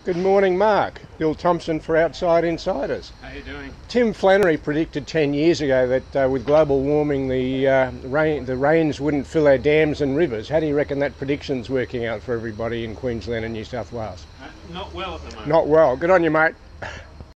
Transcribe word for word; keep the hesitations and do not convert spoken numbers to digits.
Good morning, Mark. Bill Thompson for Outside Insiders. How you doing? Tim Flannery predicted ten years ago that uh, with global warming the uh, rain, the rains wouldn't fill our dams and rivers. How do you reckon that prediction's working out for everybody in Queensland and New South Wales? Uh, not well at the moment. Not well. Good on you, mate.